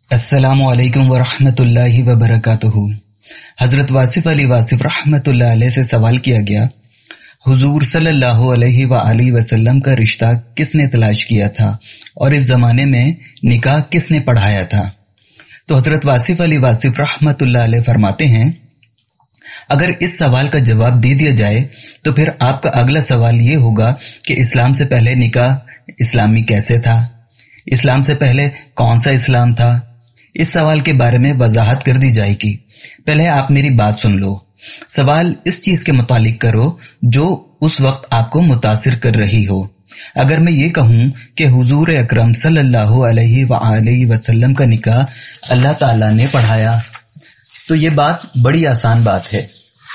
अस्सलामु अलैकुम वरहमतुल्लाहि वबरकातुहू। हजरत वासिफ अली वासिफ रहमतुल्लाह अलैह से सवाल किया गया, हुजूर सल्लल्लाहु अलैहि वसल्लम का रिश्ता किसने तलाश किया था और इस जमाने में निकाह किसने पढ़ाया था? तो हजरत वासिफ अली वासिफ रहमतुल्लाह अलैह फरमाते हैं, अगर इस सवाल का जवाब दे दिया जाए तो फिर आपका अगला सवाल ये होगा कि इस्लाम से पहले निकाह इस्लामी कैसे था, इस्लाम से पहले कौन सा इस्लाम था। इस सवाल के बारे में वजाहत कर दी जाएगी। पहले आप मेरी बात सुन लो। सवाल इस चीज के मुतालिक करो जो उस वक्त आपको मुतासिर कर रही हो। अगर मैं ये कहूं कि हुजूर अकरम सल्लल्लाहु अलैहि वसल्लम का निकाह अल्लाह ताला ने पढ़ाया, तो ये बात बड़ी आसान बात है।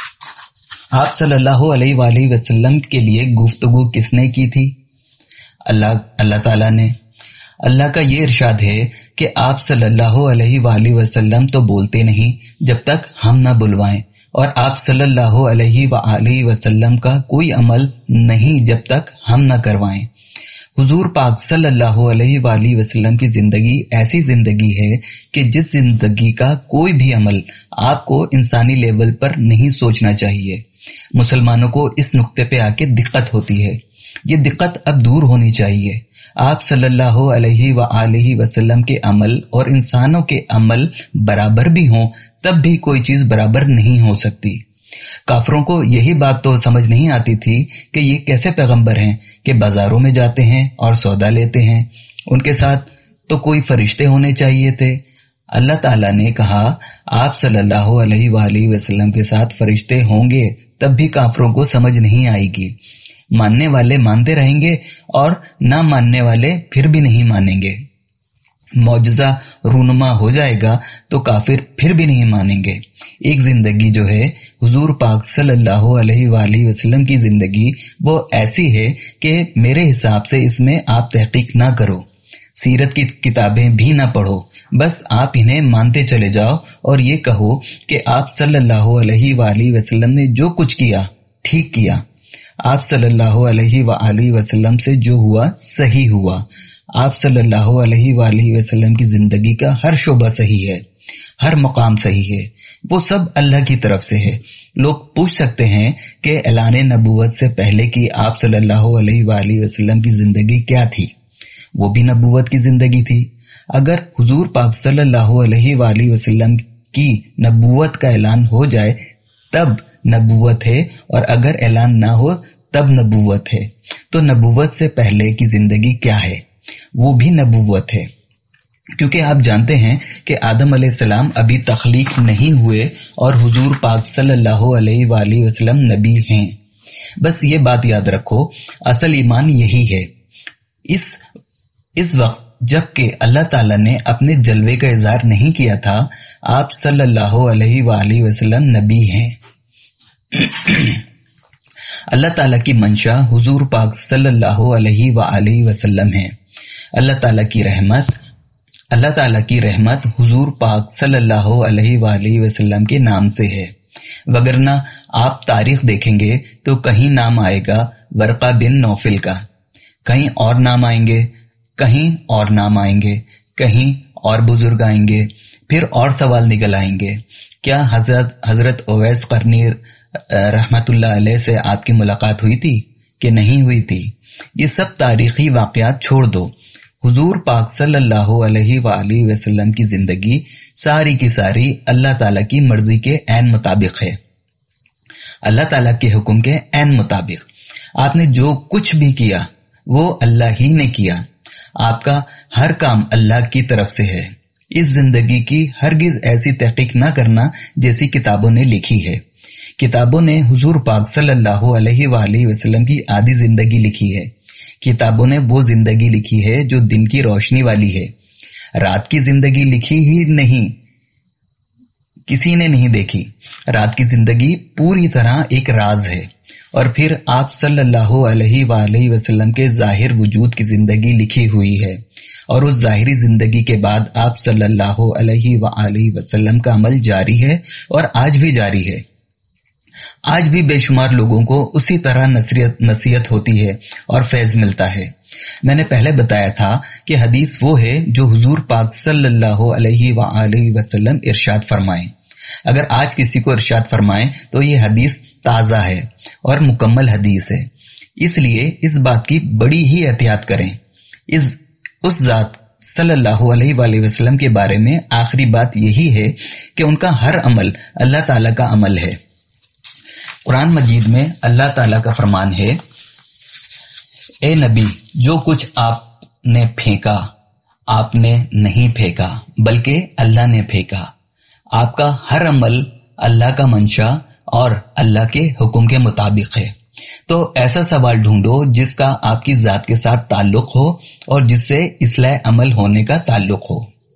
आप सल्लल्लाहु अलैहि वसल्लम के लिए गुफ्तगू किसने की थी? अल्लाह ताला ने। अल्लाह का ये इरशाद है कि आप सल्लल्लाहु अलैहि वसल्लम तो बोलते नहीं जब तक हम ना बुलवाएं, और आप सल्लल्लाहु अलैहि वसल्लम का कोई अमल नहीं जब तक हम ना करवाएं। हुजूर पाक सल्लल्लाहु अलैहि वसल्लम की जिंदगी ऐसी जिंदगी है कि जिस जिंदगी का कोई भी अमल आपको इंसानी लेवल पर नहीं सोचना चाहिए। मुसलमानों को इस नुक्ते पे आके दिक्कत होती है। ये दिक्कत अब दूर होनी चाहिए। आप सल्लल्लाहु अलैहि वसल्लम के अमल और इंसानों के अमल बराबर भी हों तब भी कोई चीज बराबर नहीं हो सकती। काफरों को यही बात तो समझ नहीं आती थी कि ये कैसे पैगंबर हैं कि बाजारों में जाते हैं और सौदा लेते हैं। उनके साथ तो कोई फरिश्ते होने चाहिए थे। अल्लाह ताला ने कहा आप सल्लल्लाहु अलैहि वसल्लम के साथ फरिश्ते होंगे, तब भी काफरों को समझ नहीं आएगी। मानने वाले मानते रहेंगे और ना मानने वाले फिर भी नहीं मानेंगे। मौजज़ा रूनुमा हो जाएगा तो काफिर फिर भी नहीं मानेंगे। एक जिंदगी जो है हुजूर पाक सल्लल्लाहु अलैहि वसल्लम की जिंदगी, वो ऐसी है कि मेरे हिसाब से इसमें आप तहकीक ना करो, सीरत की किताबें भी ना पढ़ो, बस आप इन्हें मानते चले जाओ और ये कहो कि आप सल्लल्लाहु अलैहि वसल्लम ने जो कुछ किया ठीक किया। आप सल्लल्लाहु अलैहि वसल्लम से जो हुआ सही हुआ। आप सल्लल्लाहु अलैहि वसल्लम की जिंदगी का हर शोबा सही है, हर मकाम सही है, वो सब अल्लाह की तरफ से है। लोग पूछ सकते हैं कि ऐलान नबूवत से पहले की आप सल्लल्लाहु अलैहि वसल्लम की जिंदगी क्या थी? वो भी नबूवत की जिंदगी थी। अगर हुजूर पाक सल्लल्लाहु अलैहि वसल्लम की नबूवत का ऐलान हो जाए तब नबूवत है, और अगर ऐलान ना हो तब नबूवत है। तो नबूवत से पहले की जिंदगी क्या है? वो भी नबूवत है, क्योंकि आप जानते हैं कि आदम अलैहिस्सलाम अभी तख्लीक नहीं हुए और हुजूर पाक सल्लल्लाहु अलैहि वसल्लम नबी हैं। बस ये बात याद रखो, असल ईमान यही है। इस वक्त जबकि अल्लाह ताला ने अपने जलवे का इजहार नहीं किया था, आप सल्लल्लाहु अलैहि वसल्लम नबी हैं। अल्लाह ताला की मंशा हुजूर पाक सल्लल्लाहु अलैहि वसल्लम है। अल्लाह ताला की रहमत हुजूर पाक सल्लल्लाहु अलैहि वसल्लम के नाम से है। वगरना आप तारीख देखेंगे तो कहीं नाम आएगा वर्का बिन नौफिल का, कहीं और नाम आएंगे, कहीं और नाम आएंगे, कहीं और बुजुर्ग आएंगे, फिर और सवाल निकल आएंगे। क्या हजरत ओवैस करनी रहमतुल्लाह अलैह से आपकी मुलाकात हुई थी कि नहीं हुई थी? ये सब तारीखी वाकयात छोड़ दो। हुजूर पाक सल्लल्लाहु अलैहि वसल्लम की जिंदगी सारी की सारी अल्लाह ताला की मर्जी के ऐन मुताबिक है, अल्लाह ताला के हुक्म के ऐन मुताबिक। आपने जो कुछ भी किया वो अल्लाह ही ने किया। आपका हर काम अल्लाह की तरफ से है। इस जिंदगी की हरगिज ऐसी तहकीक ना करना जैसी किताबों ने लिखी है। किताबों ने हुजूर पाक सल्लल्लाहु अलैहि वसल्लम की आधी जिंदगी लिखी है। किताबों ने वो जिंदगी लिखी है जो दिन की रोशनी वाली है। रात की जिंदगी लिखी ही नहीं, किसी ने नहीं देखी। रात की जिंदगी पूरी तरह एक राज है। और फिर आप सल्लल्लाहु अलैहि वसल्लम के जाहिर वजूद की जिंदगी लिखी हुई है, और उस जाहिरी जिंदगी के बाद आप सल्लल्लाहु अलैहि वसल्लम का अमल जारी है और आज भी जारी है। آج بھی بے شمار لوگوں کو اسی طرح نصیحت ہوتی ہے اور فیض ملتا ہے۔ میں نے پہلے بتایا تھا کہ حدیث وہ ہے جو حضور پاک صلی اللہ علیہ وآلہ وسلم ارشاد فرمائیں۔ اگر آج کسی کو ارشاد فرمائیں تو یہ حدیث تازہ ہے اور مکمل حدیث ہے، اس لیے اس بات کی بڑی ہی احتیاط کریں۔ اس ذات صلی اللہ علیہ وآلہ وسلم کے بارے میں آخری بات یہی ہے کہ ان کا ہر عمل اللہ تعالیٰ کا عمل ہے۔ قرآن مجید میں اللہ تعالیٰ کا فرمان ہے، اے نبی، جو کچھ آپ نے پھینکا آپ نے نہیں پھینکا بلکہ اللہ نے پھینکا۔ آپ کا ہر عمل اللہ کا منشا اور اللہ کے حکم کے مطابق ہے۔ تو ایسا سوال ڈھونڈو جس کا آپ کی ذات کے ساتھ تعلق ہو اور جس سے اصلاح عمل ہونے کا تعلق ہو۔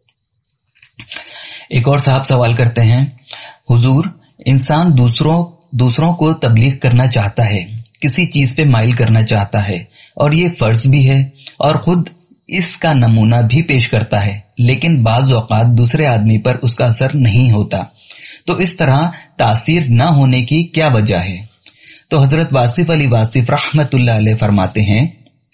ایک اور صاحب سوال کرتے ہیں، حضور، انسان دوسروں کو تبلیغ کرنا چاہتا ہے، کسی چیز پہ مائل کرنا چاہتا ہے اور یہ فرض بھی ہے اور خود اس کا نمونہ بھی پیش کرتا ہے، لیکن بعض اوقات دوسرے آدمی پر اس کا اثر نہیں ہوتا، تو اس طرح تاثیر نہ ہونے کی کیا وجہ ہے؟ تو حضرت واصف علی واصف رحمت اللہ علیہ فرماتے ہیں،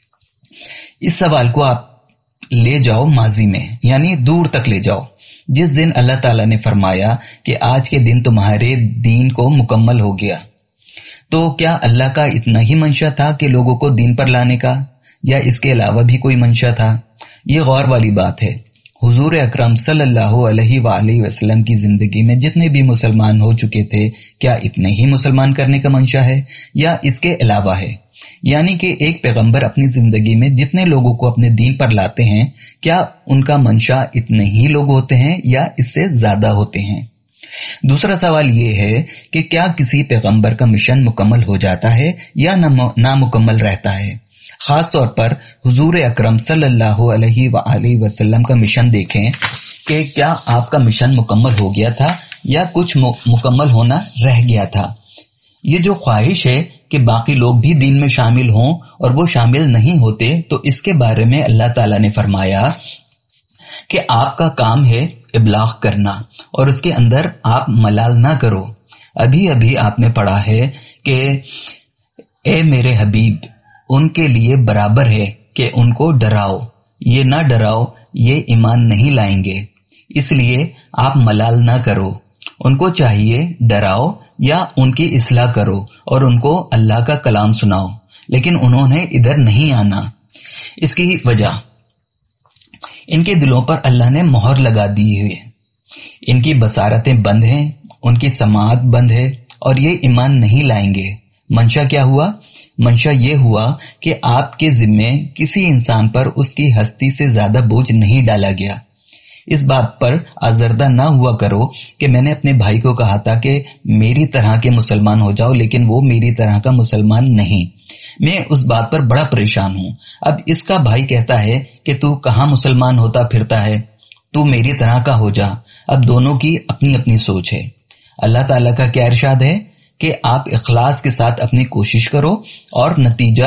اس سوال کو آپ لے جاؤ ماضی میں، یعنی دور تک لے جاؤ، جس دن اللہ تعالیٰ نے فرمایا کہ آج کے دن تمہارے دین کو مکمل ہو گیا، تو کیا اللہ کا اتنا ہی منشا تھا کہ لوگوں کو دین پر لانے کا، یا اس کے علاوہ بھی کوئی منشا تھا؟ یہ غور والی بات ہے۔ حضور اکرم صلی اللہ علیہ وآلہ وسلم کی زندگی میں جتنے بھی مسلمان ہو چکے تھے، کیا اتنے ہی مسلمان کرنے کا منشا ہے یا اس کے علاوہ ہے؟ یعنی کہ ایک پیغمبر اپنی زندگی میں جتنے لوگوں کو اپنے دین پر لاتے ہیں، کیا ان کا منشا اتنے ہی لوگ ہوتے ہیں یا اس سے زیادہ ہوتے ہیں؟ دوسرا سوال یہ ہے کہ کیا کسی پیغمبر کا مشن مکمل ہو جاتا ہے یا نامکمل رہتا ہے؟ خاص طور پر حضور اکرم صلی اللہ علیہ وآلہ وسلم کا مشن دیکھیں کہ کیا آپ کا مشن مکمل ہو گیا تھا یا کچھ مکمل ہونا رہ گیا تھا۔ یہ جو خواہش ہے کہ باقی لوگ بھی دین میں شامل ہوں اور وہ شامل نہیں ہوتے، تو اس کے بارے میں اللہ تعالیٰ نے فرمایا کہ آپ کا کام ہے ابلاغ کرنا اور اس کے اندر آپ ملال نہ کرو۔ ابھی آپ نے پڑھا ہے کہ اے میرے حبیب، ان کے لیے برابر ہے کہ ان کو ڈراؤ، یہ نہ ڈراؤ یہ ایمان نہیں لائیں گے، اس لیے آپ ملال نہ کرو۔ ان کو چاہیے ڈراؤ یا ان کی اصلاح کرو اور ان کو اللہ کا کلام سناؤ، لیکن انہوں نے ادھر نہیں آنا۔ اس کی وجہ ان کے دلوں پر اللہ نے مہر لگا دی ہے، ان کی بصارتیں بند ہیں، ان کی سماعت بند ہے اور یہ ایمان نہیں لائیں گے۔ منشا کیا ہوا؟ منشا یہ ہوا کہ آپ کے ذمے کسی انسان پر اس کی ہستی سے زیادہ بوجھ نہیں ڈالا گیا۔ اس بات پر آزردہ نہ ہوا کرو کہ میں نے اپنے بھائی کو کہا تھا کہ میری طرح کے مسلمان ہو جاؤ، لیکن وہ میری طرح کا مسلمان نہیں۔ میں اس بات پر بڑا پریشان ہوں۔ اب اس کا بھائی کہتا ہے کہ تو کہاں مسلمان ہوتا پھرتا ہے، تو میری طرح کا ہو جا۔ اب دونوں کی اپنی اپنی سوچ ہے۔ اللہ تعالیٰ کا کیا ارشاد ہے کہ آپ اخلاص کے ساتھ اپنی کوشش کرو اور نتیجہ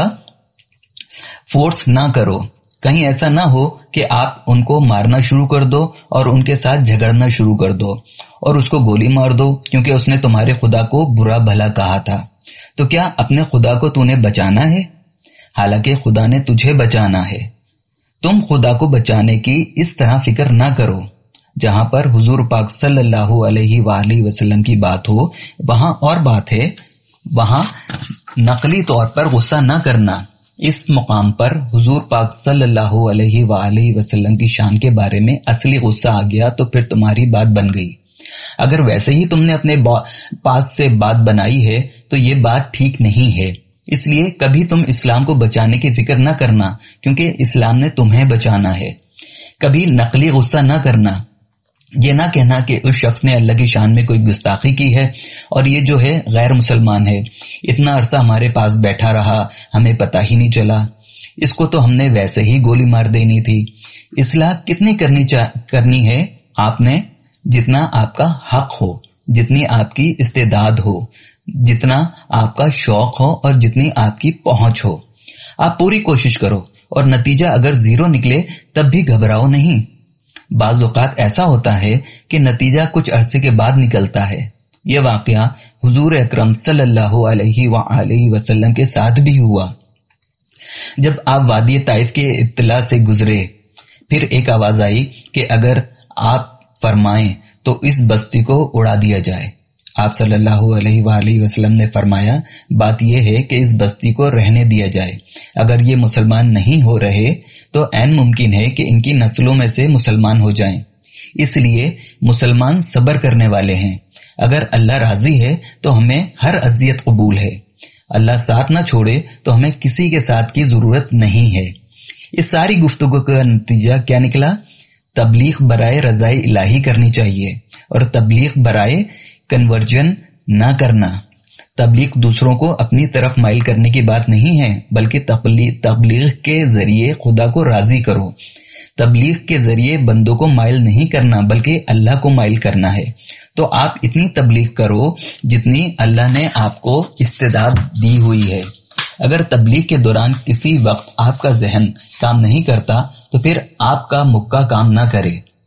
فورس نہ کرو۔ کہیں ایسا نہ ہو کہ آپ ان کو مارنا شروع کر دو اور ان کے ساتھ جھگڑنا شروع کر دو اور اس کو گولی مار دو کیونکہ اس نے تمہارے خدا کو برا بھلا کہا تھا۔ تو کیا اپنے خدا کو تو نے بچانا ہے؟ حالانکہ خدا نے تجھے بچانا ہے۔ تم خدا کو بچانے کی اس طرح فکر نہ کرو۔ جہاں پر حضور پاک صلی اللہ علیہ وآلہ وسلم کی بات ہو وہاں اور بات ہے، وہاں نقلی طور پر غصہ نہ کرنا۔ اس مقام پر حضور پاک صلی اللہ علیہ وآلہ وسلم کی شان کے بارے میں اصلی غصہ آ گیا تو پھر تمہاری بات بن گئی۔ اگر ویسے ہی تم نے اپنے پاس سے بات بنائی ہے تو یہ بات ٹھیک نہیں ہے۔ اس لیے کبھی تم اسلام کو بچانے کی فکر نہ کرنا، کیونکہ اسلام نے تمہیں بچانا ہے۔ کبھی نقلی غصہ نہ کرنا، یہ نہ کہنا کہ اس شخص نے اللہ کی شان میں کوئی گستاخی کی ہے اور یہ جو ہے غیر مسلمان ہے، اتنا عرصہ ہمارے پاس بیٹھا رہا، ہمیں پتہ ہی نہیں چلا، اس کو تو ہم نے ویسے ہی گولی مار دینی تھی۔ اصلاح کتنی کرنی ہے آپ نے؟ جتنا آپ کا حق ہو، جتنی آپ کی استعداد ہو، جتنا آپ کا شوق ہو اور جتنی آپ کی پہنچ ہو۔ آپ پوری کوشش کرو اور نتیجہ اگر زیرو نکلے تب بھی گھبراؤ نہیں۔ بعض اوقات ایسا ہوتا ہے کہ نتیجہ کچھ عرصے کے بعد نکلتا ہے۔ یہ واقعہ حضور اکرم صلی اللہ علیہ وآلہ وسلم کے ساتھ بھی ہوا۔ جب آپ وادی طائف کے ابتلا سے گزرے، پھر ایک آواز آئی کہ اگر آپ فرمائیں تو اس بستی کو اڑا دیا جائے۔ آپ صلی اللہ علیہ وآلہ وسلم نے فرمایا، بات یہ ہے کہ اس بستی کو رہنے دیا جائے۔ اگر یہ مسلمان نہیں ہو رہے تو عین ممکن ہے کہ ان کی نسلوں میں سے مسلمان ہو جائیں۔ اس لیے مسلمان صبر کرنے والے ہیں۔ اگر اللہ راضی ہے تو ہمیں ہر اذیت قبول ہے۔ اللہ ساتھ نہ چھوڑے تو ہمیں کسی کے ساتھ کی ضرورت نہیں ہے۔ اس ساری گفتگو کا نتیجہ کیا نکلا؟ تبلیغ برائے رضائے الہی کرنی چاہیے، اور تبلیغ برائے کنورجن نہ کرنا۔ تبلیغ دوسروں کو اپنی طرف مائل کرنے کی بات نہیں ہے، بلکہ تبلیغ کے ذریعے خدا کو راضی کرو۔ تبلیغ کے ذریعے بندوں کو مائل نہیں کرنا، بلکہ اللہ کو مائل کرنا ہے۔ تو آپ اتنی تبلیغ کرو جتنی اللہ نے آپ کو استعداد دی ہوئی ہے۔ اگر تبلیغ کے دوران کسی وقت آپ کا ذہن کام نہیں کرتا تو پھر آپ کا مکہ کام نہ کرے،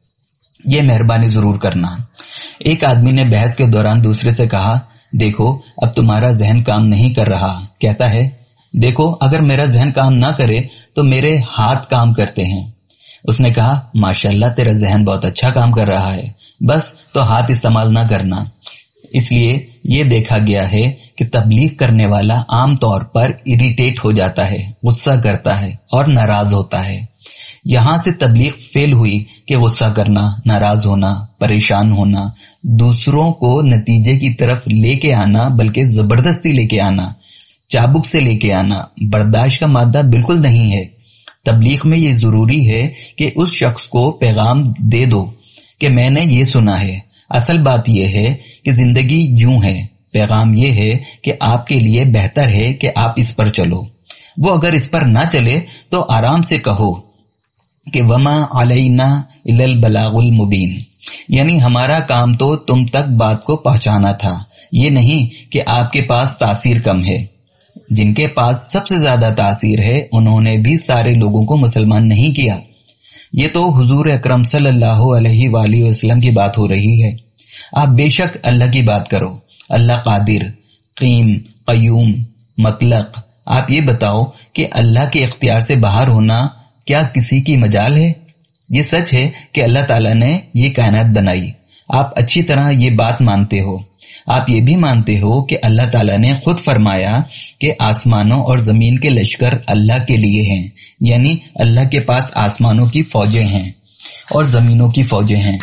یہ مہربانی ضرور کرنا۔ ایک آدمی نے بحث کے دوران دوسرے سے کہا، دیکھو اب تمہارا ذہن کام نہیں کر رہا۔ کہتا ہے، دیکھو اگر میرا ذہن کام نہ کرے تو میرے ہاتھ کام کرتے ہیں۔ اس نے کہا، ماشاءاللہ تیرا ذہن بہت اچھا کام کر رہا ہے، بس تو ہاتھ استعمال نہ کرنا۔ اس لیے یہ دیکھا گیا ہے کہ تبلیغ کرنے والا عام طور پر اریٹیٹ ہو جاتا ہے، غصہ کرتا ہے اور ناراض ہوتا ہے۔ یہاں سے تبلیغ فیل ہوئی کہ غصہ کرنا، ناراض ہونا، پریشان ہونا، دوسروں کو نتیجے کی طرف لے کے آنا بلکہ زبردستی لے کے آنا، چابک سے لے کے آنا برداشت کا مادہ بالکل نہیں ہے۔ تبلیغ میں یہ ضروری ہے کہ اس شخص کو پیغام دے دو کہ میں نے یہ سنا ہے، اصل بات یہ ہے کہ زندگی یوں ہے، پیغام یہ ہے کہ آپ کے لیے بہتر ہے کہ آپ اس پر چلو۔ وہ اگر اس پر نہ چلے تو آرام سے کہو کہ وما علینا الا البلاغ المبین، یعنی ہمارا کام تو تم تک بات کو پہنچانا تھا، یہ نہیں کہ آپ کے پاس تاثیر کم ہے۔ جن کے پاس سب سے زیادہ تاثیر ہے انہوں نے بھی سارے لوگوں کو مسلمان نہیں کیا۔ یہ تو حضور اکرم صلی اللہ علیہ وآلہ وسلم کی بات ہو رہی ہے۔ آپ بے شک اللہ کی بات کرو، اللہ قادر، قیم، قیوم، مطلق۔ آپ یہ بتاؤ کہ اللہ کے اختیار سے باہر ہونا کیا کسی کی مجال ہے؟ یہ سچ ہے کہ اللہ تعالیٰ نے یہ کائنات بنائی، آپ اچھی طرح یہ بات مانتے ہو۔ آپ یہ بھی مانتے ہو کہ اللہ تعالیٰ نے خود فرمایا کہ آسمانوں اور زمین کے لشکر اللہ کے لیے ہیں، یعنی اللہ کے پاس آسمانوں کی فوجیں ہیں اور زمینوں کی فوجیں ہیں۔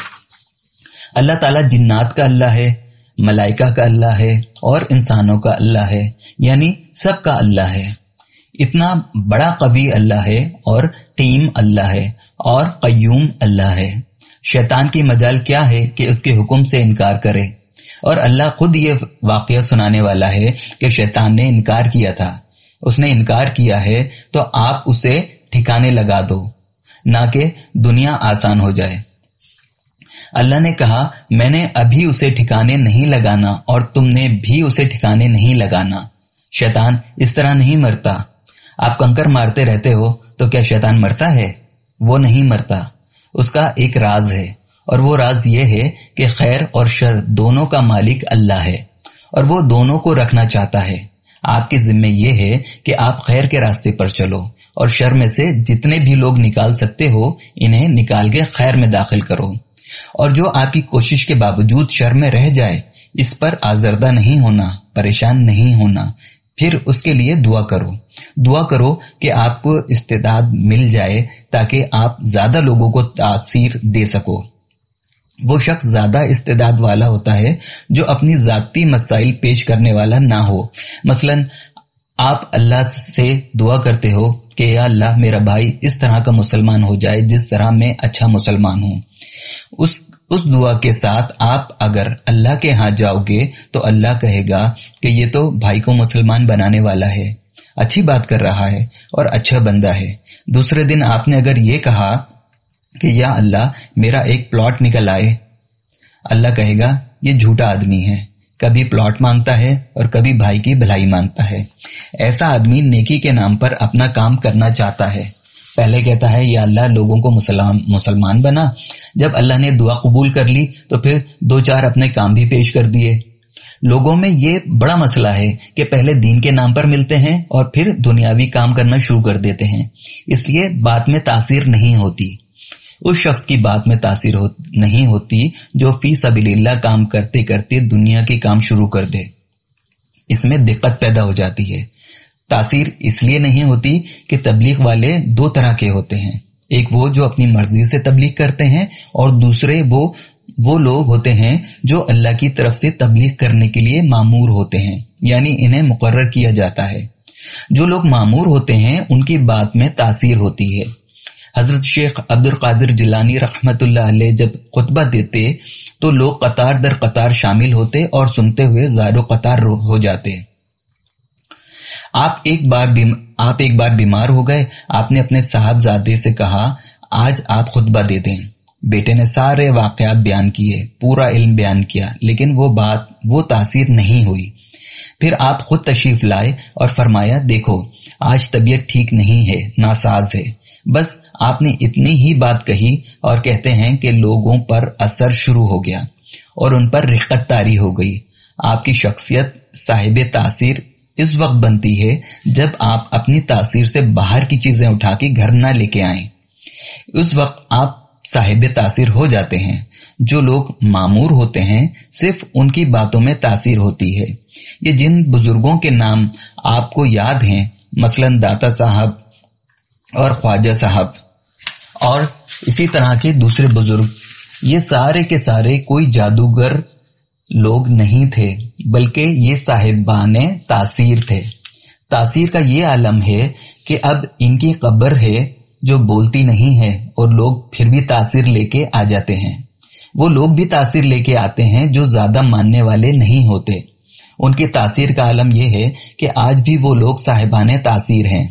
اللہ تعالیٰ جنات کا اللہ ہے، ملائکہ کا اللہ ہے اور انسانوں کا اللہ ہے، یعنی سب کا اللہ ہے۔ اتنا بڑا قوی اللہ ہے اور ٹیم اللہ ہے اور قیوم اللہ ہے۔ شیطان کی مجال کیا ہے کہ اس کے حکم سے انکار کرے؟ اور اللہ خود یہ واقعہ سنانے والا ہے کہ شیطان نے انکار کیا تھا۔ اس نے انکار کیا ہے تو آپ اسے ٹھکانے لگا دو، نہ کہ دنیا آسان ہو جائے۔ اللہ نے کہا، میں نے ابھی اسے ٹھکانے نہیں لگانا اور تم نے بھی اسے ٹھکانے نہیں لگانا۔ شیطان اس طرح نہیں مرتا۔ آپ کنکر مارتے رہتے ہو تو کیا شیطان مرتا ہے؟ وہ نہیں مرتا۔ اس کا ایک راز ہے، اور وہ راز یہ ہے کہ خیر اور شر دونوں کا مالک اللہ ہے، اور وہ دونوں کو رکھنا چاہتا ہے۔ آپ کے ذمہ یہ ہے کہ آپ خیر کے راستے پر چلو، اور شر میں سے جتنے بھی لوگ نکال سکتے ہو انہیں نکال کے خیر میں داخل کرو، اور جو آپ کی کوشش کے باوجود شر میں رہ جائے اس پر آزردہ نہیں ہونا، پریشان نہیں ہونا، پھر اس کے لیے دعا کرو کہ آپ کو استعداد مل جائے تاکہ آپ زیادہ لوگوں کو تاثیر دے سکو۔ وہ شخص زیادہ استعداد والا ہوتا ہے جو اپنی ذاتی مسائل پیش کرنے والا نہ ہو۔ مثلا آپ اللہ سے دعا کرتے ہو کہ یا اللہ میرا بھائی اس طرح کا مسلمان ہو جائے جس طرح میں اچھا مسلمان ہوں۔ اس دعا کے ساتھ آپ اگر اللہ کے ہاں جاؤ گے تو اللہ کہے گا کہ یہ تو بھائی کو مسلمان بنانے والا ہے، اچھی بات کر رہا ہے اور اچھا بندہ ہے۔ دوسرے دن آپ نے اگر یہ کہا کہ یا اللہ میرا ایک پلاٹ نکل آئے، اللہ کہے گا یہ جھوٹا آدمی ہے، کبھی پلاٹ مانگتا ہے اور کبھی بھائی کی بھلائی مانگتا ہے۔ ایسا آدمی نیکی کے نام پر اپنا کام کرنا چاہتا ہے، پہلے کہتا ہے یا اللہ لوگوں کو مسلمان بنا، جب اللہ نے دعا قبول کر لی تو پھر 2-4 اپنے کام بھی پیش کر دیے۔ لوگوں میں یہ بڑا مسئلہ ہے کہ پہلے دین کے نام پر ملتے ہیں اور پھر دنیاوی کام کرنا شروع کر دیتے ہیں، اس لیے بات میں تاثیر نہیں ہوتی۔ اس شخص کی بات میں تاثیر نہیں ہوتی جو فی سبیل اللہ کام کرتے کرتے دنیا کے کام شروع کر دے، اس میں دقت پیدا ہو جاتی ہے۔ تاثیر اس لیے نہیں ہوتی کہ تبلیغ والے دو طرح کے ہوتے ہیں، ایک وہ جو اپنی مرضی سے تبلیغ کرتے ہیں اور دوسرے وہ لوگ ہوتے ہیں جو اللہ کی طرف سے تبلیغ کرنے کے لیے مامور ہوتے ہیں، یعنی انہیں مقرر کیا جاتا ہے۔ جو لوگ مامور ہوتے ہیں ان کی بات میں تاثیر ہوتی ہے۔ حضرت شیخ عبد القادر جیلانی رحمت اللہ علیہ جب خطبہ دیتے تو لوگ قطار در قطار شامل ہوتے اور سنتے ہوئے زار و قطار ہو جاتے۔ آپ ایک بار بیمار ہو گئے، آپ نے اپنے صاحبزادے سے کہا آج آپ خطبہ دے دیں۔ بیٹے نے سارے واقعات بیان کیے، پورا علم بیان کیا، لیکن وہ تاثیر نہیں ہوئی۔ پھر آپ خود تشریف لائے اور فرمایا دیکھو آج طبیعت ٹھیک نہیں ہے، ناساز ہے۔ بس آپ نے اتنی ہی بات کہی اور کہتے ہیں کہ لوگوں پر اثر شروع ہو گیا اور ان پر رقت طاری ہو گئی۔ آپ کی شخصیت صاحب تاثیر اس وقت بنتی ہے جب آپ اپنی تاثیر سے باہر کی چیزیں اٹھا کے گھر نہ لے کے آئیں، اس وقت آپ صاحب تاثیر ہو جاتے ہیں۔ جو لوگ مامور ہوتے ہیں صرف ان کی باتوں میں تاثیر ہوتی ہے۔ یہ جن بزرگوں کے نام آپ کو یاد ہیں، مثلا داتا صاحب اور خواجہ صاحب اور اسی طرح کے دوسرے بزرگ، یہ سارے کے سارے کوئی جادوگر لوگ نہیں تھے، بلکہ یہ صاحبان تاثیر تھے۔ تاثیر کا یہ عالم ہے کہ اب ان کی قبر ہے جو بولتی نہیں ہے اور لوگ پھر بھی تاثیر لے کے آ جاتے ہیں۔ وہ لوگ بھی تاثیر لے کے آتے ہیں جو زیادہ ماننے والے نہیں ہوتے۔ ان کی تاثیر کا عالم یہ ہے کہ آج بھی وہ لوگ صاحبان تاثیر ہیں،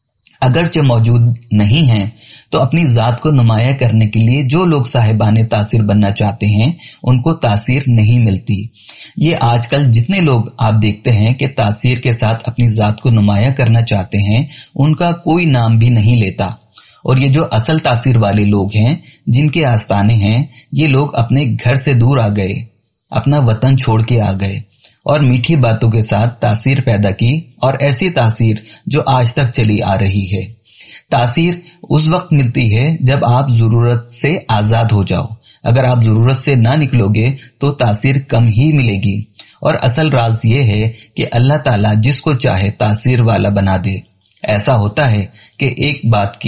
اگرچہ موجود نہیں ہیں تو اپنی ذات کو نمایاں کرنے کے لیے جو لوگ صاحبان تاثیر بننا چاہتے ہیں ان کو تاثیر نہیں ملتی۔ یہ آج کل جتنے لوگ آپ دیکھتے ہیں کہ تاثیر کے ساتھ اپنی ذات کو نمایاں کرنا چاہتے ہیں ان کا کوئی نام بھی نہیں لیتا، اور یہ جو اصل تاثیر والے لوگ ہیں جن کے آستانے ہیں، یہ لوگ اپنے گھر سے دور آ گئے، اپنا وطن چھوڑ کے آ گئے اور میٹھی باتوں کے ساتھ تاثیر پیدا کی، اور ایسی تاثیر جو آج تک چلی آ رہی ہے۔ تاثیر اس وقت ملتی ہے جب آپ ضرورت سے آزاد ہو جاؤ۔ اگر آپ ضرورت سے نہ نکلو گے تو تاثیر کم ہی ملے گی، اور اصل راز یہ ہے کہ اللہ تعالیٰ جس کو چاہے تاثیر والا بنا دے۔ ایسا ہوتا ہے کہ ایک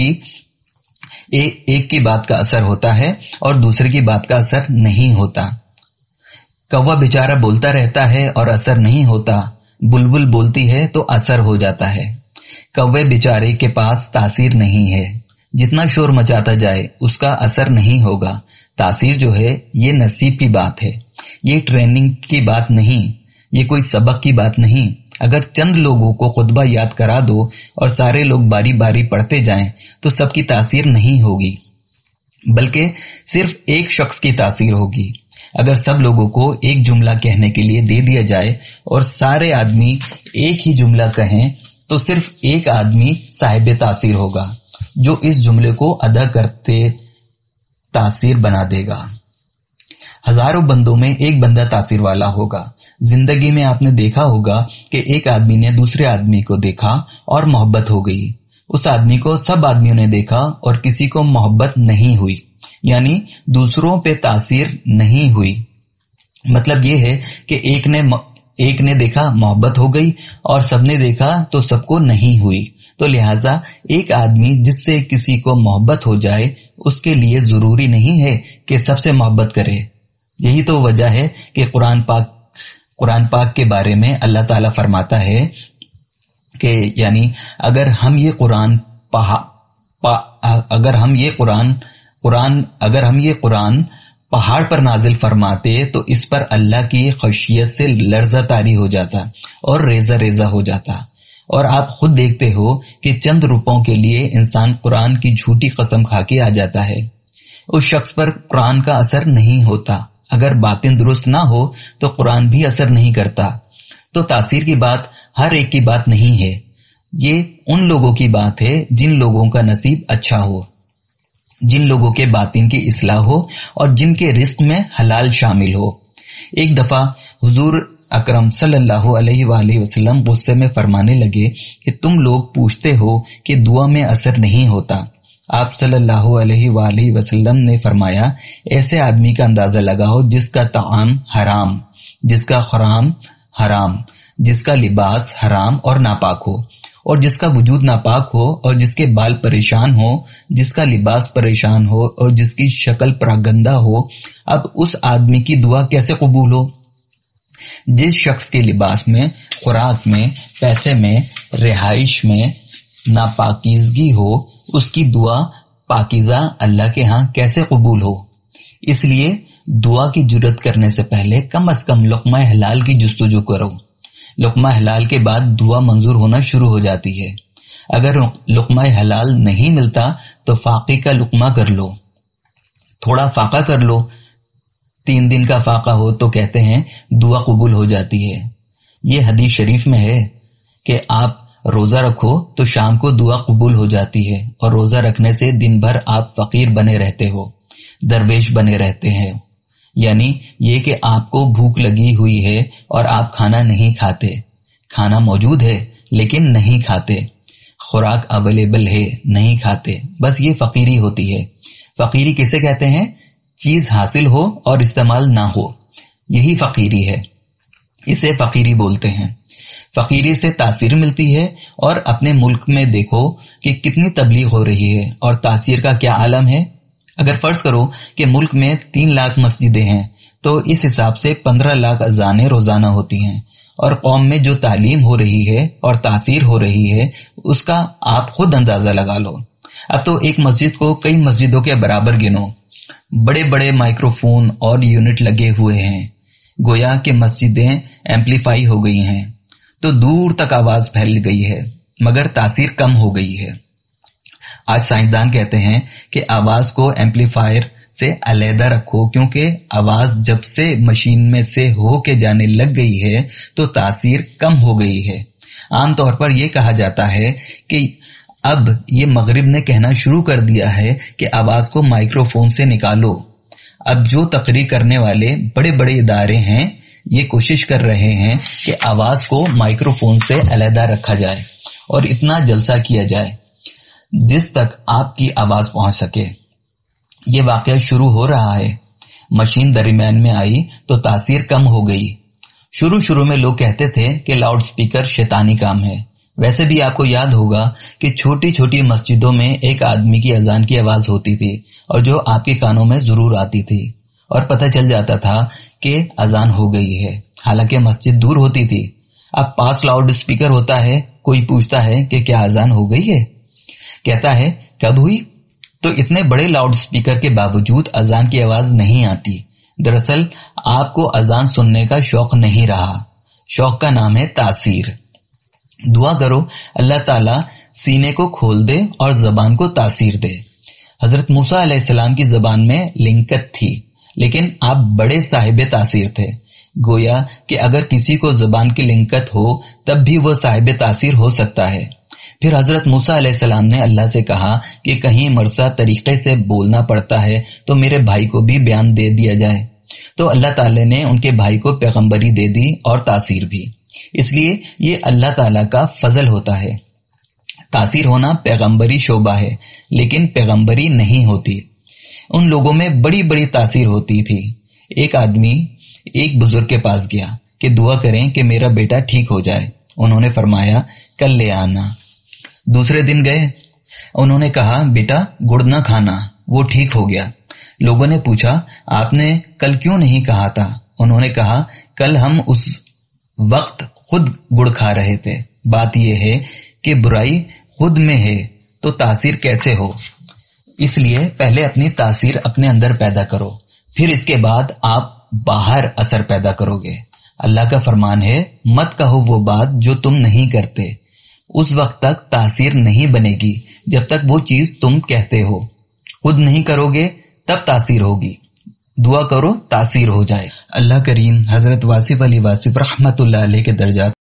کی بات کا اثر ہوتا ہے اور دوسرے کی بات کا اثر نہیں ہوتا۔ کوا بیچارہ بولتا رہتا ہے اور اثر نہیں ہوتا، بلبل بولتی ہے تو اثر ہو جاتا ہے۔ کوے بیچارے کے پاس تاثیر نہیں ہے، جتنا شور مچاتا جائے اس کا اثر نہیں ہوگا۔ تاثیر جو ہے یہ نصیب کی بات ہے، یہ ٹریننگ کی بات نہیں، یہ کوئی سبق کی بات نہیں۔ اگر چند لوگوں کو خطبہ یاد کرا دو اور سارے لوگ باری باری پڑھتے جائیں تو سب کی تاثیر نہیں ہوگی، بلکہ صرف ایک شخص کی تاثیر ہوگی۔ اگر سب لوگوں کو ایک جملہ کہنے کے لیے دے دیا جائے اور سارے آدمی ایک ہی جملہ کہیں تو صرف ایک آدمی صاحب تاثیر ہوگا جو اس جملے کو ادا کرتے تاثیر بنا دے گا۔ ہزاروں بندوں میں ایک بندہ تاثیر والا ہوگا۔ زندگی میں آپ نے دیکھا ہوگا کہ ایک آدمی نے دوسرے آدمی کو دیکھا اور محبت ہو گئی، اس آدمی کو سب آدمیوں نے دیکھا اور کسی کو محبت نہیں ہوئی، یعنی دوسروں پہ تاثیر نہیں ہوئی۔ مطلب یہ ہے کہ ایک نے دیکھا محبت ہو گئی اور سب نے دیکھا تو سب کو نہیں ہوئی۔ تو لہٰذا ایک آدمی جس سے کسی کو محبت ہو جائے اس کے لیے ضروری نہیں ہے کہ سب سے محبت کرے۔ یہی تو وجہ ہے کہ قرآن پاک کے بارے میں اللہ تعالیٰ فرماتا ہے کہ یعنی اگر ہم یہ قرآن پہاڑ پر نازل فرماتے تو اس پر اللہ کی خشیت سے لرزہ طاری ہو جاتا اور ریزہ ریزہ ہو جاتا۔ اور آپ خود دیکھتے ہو کہ چند روپوں کے لیے انسان قرآن کی جھوٹی قسم کھا کے آ جاتا ہے، اس شخص پر قرآن کا اثر نہیں ہوتا۔ اگر باطن درست نہ ہو تو قرآن بھی اثر نہیں کرتا۔ تو تاثیر کی بات ہر ایک کی بات نہیں ہے، یہ ان لوگوں کی بات ہے جن لوگوں کا نصیب اچھا ہو، جن لوگوں کے باطن کی اصلاح ہو اور جن کے رزق میں حلال شامل ہو۔ ایک دفعہ حضور اکرم صلی اللہ علیہ وآلہ وسلم غصے میں فرمانے لگے کہ تم لوگ پوچھتے ہو کہ دعا میں اثر نہیں ہوتا۔ آپ صلی اللہ علیہ وآلہ وسلم نے فرمایا، ایسے آدمی کا اندازہ لگاؤ جس کا طعام حرام، جس کا خرام حرام، جس کا لباس حرام اور ناپاک ہو، اور جس کا وجود ناپاک ہو، اور جس کے بال پریشان ہو، جس کا لباس پریشان ہو، اور جس کی شکل پراگندہ ہو۔ اب اس آدمی کی دعا کیسے قبول ہو؟ جس شخص کے لباس میں، خوراک میں، پیسے میں، رہائش میں ناپاکیزگی ہو، اس کی دعا پاکیزہ اللہ کے ہاں کیسے قبول ہو؟ اس لیے دعا کی جرت کرنے سے پہلے کم از کم لقمہ حلال کی جستجو کرو۔ لقمہ حلال کے بعد دعا منظور ہونا شروع ہو جاتی ہے۔ اگر لقمہ حلال نہیں ملتا تو فاقے کا لقمہ کر لو، تھوڑا فاقہ کر لو۔ 3 دن کا فاقہ ہو تو کہتے ہیں دعا قبول ہو جاتی ہے۔ یہ حدیث شریف میں ہے کہ آپ روزہ رکھو تو شام کو دعا قبول ہو جاتی ہے، اور روزہ رکھنے سے دن بھر آپ فقیر بنے رہتے ہو، درویش بنے رہتے ہیں۔ یعنی یہ کہ آپ کو بھوک لگی ہوئی ہے اور آپ کھانا نہیں کھاتے، کھانا موجود ہے لیکن نہیں کھاتے، خوراک اویلیبل ہے نہیں کھاتے، بس یہ فقیری ہوتی ہے۔ فقیری کسے کہتے ہیں؟ چیز حاصل ہو اور استعمال نہ ہو، یہی فقیری ہے، اسے فقیری بولتے ہیں۔ فقیری سے تاثیر ملتی ہے، اور اپنے ملک میں دیکھو کہ کتنی تبلیغ ہو رہی ہے اور تاثیر کا کیا عالم ہے۔ اگر فرض کرو کہ ملک میں 3 لاکھ مسجدیں ہیں تو اس حساب سے 15 لاکھ اذانیں روزانہ ہوتی ہیں، اور قوم میں جو تعلیم ہو رہی ہے اور تاثیر ہو رہی ہے اس کا آپ خود اندازہ لگا لو۔ اب تو ایک مسجد کو کئی مسجدوں کے برابر گنو، بڑے بڑے مائکرو فون اور یونٹ لگے ہوئے ہیں، گویا کہ مسجدیں ایمپلیفائی ہو گئی ہیں، تو دور تک آواز پھیل گئی ہے مگر تاثیر کم ہو گئی ہے۔ آج سائنسدان کہتے ہیں کہ آواز کو ایمپلیفائر سے علیحدہ رکھو، کیونکہ آواز جب سے مشین میں سے ہو کے جانے لگ گئی ہے تو تاثیر کم ہو گئی ہے۔ عام طور پر یہ کہا جاتا ہے کہ اب یہ مغرب نے کہنا شروع کر دیا ہے کہ آواز کو مائکرو فون سے نکالو۔ اب جو تقریر کرنے والے بڑے بڑے ادارے ہیں یہ کوشش کر رہے ہیں کہ آواز کو مائکرو فون سے علیحدہ رکھا جائے اور اتنا جلسہ کیا جائے جس تک آپ کی آواز پہنچ سکے۔ یہ واقعہ شروع ہو رہا ہے، مشین درمیان میں آئی تو تاثیر کم ہو گئی۔ شروع میں لوگ کہتے تھے کہ لاؤڈ سپیکر شیطانی کام ہے۔ ویسے بھی آپ کو یاد ہوگا کہ چھوٹی چھوٹی مسجدوں میں ایک آدمی کی اذان کی آواز ہوتی تھی اور جو آپ کے کانوں میں ضرور آتی تھی، اور پتہ چل جاتا تھا کہ اذان ہو گئی ہے، حالانکہ مسجد دور ہوتی تھی۔ اب پاس لاؤڈ سپیکر ہوتا ہے، کوئی پوچھتا ہے کہ کیا اذان ہو گئی ہے؟ کہتا ہے کب ہوئی؟ تو اتنے بڑے لاؤڈ سپیکر کے باوجود اذان کی آواز نہیں آتی۔ دراصل آپ کو اذان سننے کا شوق نہیں رہا، شوق کا نام ہے تاثیر۔ دعا کرو اللہ تعالیٰ سینے کو کھول دے اور زبان کو تاثیر دے۔ حضرت موسیٰ علیہ السلام کی زبان میں لنکت تھی، لیکن آپ بڑے صاحب تاثیر تھے، گویا کہ اگر کسی کو زبان کی لنکت ہو تب بھی وہ صاحب تاثیر ہو سکتا ہے۔ پھر حضرت موسیٰ علیہ السلام نے اللہ سے کہا کہ کہیں مرثا طریقے سے بولنا پڑتا ہے تو میرے بھائی کو بھی بیان دے دیا جائے، تو اللہ تعالی نے ان کے بھائی کو پیغمبری دے دی اور تاثیر بھی۔ اس لیے یہ اللہ تعالیٰ کا فضل ہوتا ہے۔ تاثیر ہونا پیغمبری شعبہ ہے، لیکن پیغمبری نہیں ہوتی۔ ان لوگوں میں بڑی بڑی تاثیر ہوتی تھی۔ ایک آدمی ایک بزرگ کے پاس گیا کہ دعا کریں کہ میرا بیٹا ٹھیک ہو جائے۔ انہوں نے فرمایا کل لے آنا۔ دوسرے دن گئے، انہوں نے کہا بیٹا گڑ نہ کھانا، وہ ٹھیک ہو گیا۔ لوگوں نے پوچھا آپ نے کل کیوں نہیں کہا تھا؟ انہوں نے کہا کل ہم اس وقت خود گڑ کھا رہے تھے۔ بات یہ ہے کہ برائی خود میں ہے تو تاثیر کیسے ہو؟ اس لیے پہلے اپنی تاثیر اپنے اندر پیدا کرو، پھر اس کے بعد آپ باہر اثر پیدا کرو گے۔ اللہ کا فرمان ہے مت کہو وہ بات جو تم نہیں کرتے۔ اس وقت تک تاثیر نہیں بنے گی جب تک وہ چیز تم کہتے ہو، خود نہیں کرو گے تب تاثیر ہوگی۔ دعا کرو تاثیر ہو جائے۔ اللہ کریم حضرت واصف علی واصف رحمت اللہ علیہ کے درجات